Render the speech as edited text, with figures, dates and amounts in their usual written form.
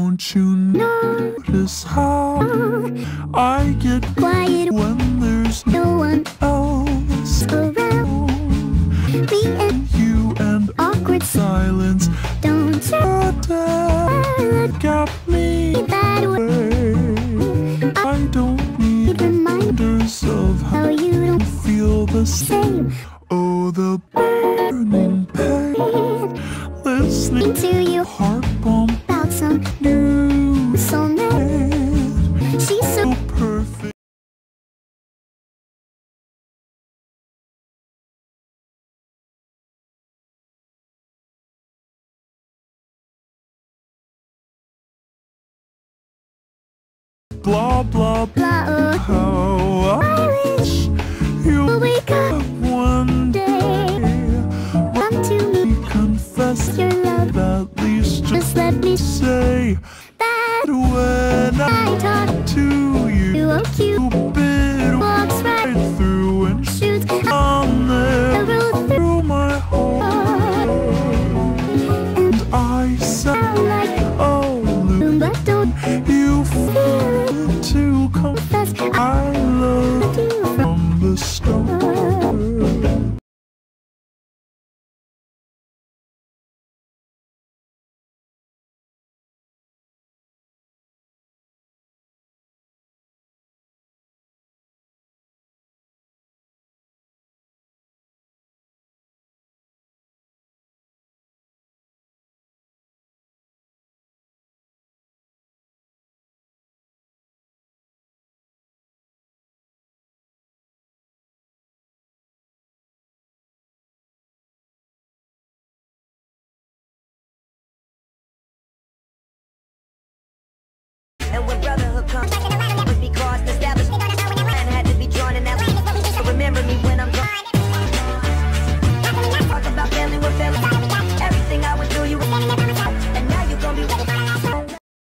Don't you notice how I get quiet when there's no one else around? Me and you and awkward silence. Don't look at me that way. I don't need reminders of how you don't feel the same. Oh, the burning pain, listening to your heart pump out some new soulmate. She's so perfect. Blah blah blah. How I wish you'll wake up one day, run to me, confess your love. At least just let me say that when I talk to you, oh Cupid walks right through and shoots on the road through my heart. And I sound like oh, but don't you feel it to confess I loved you from the start? And when brotherhood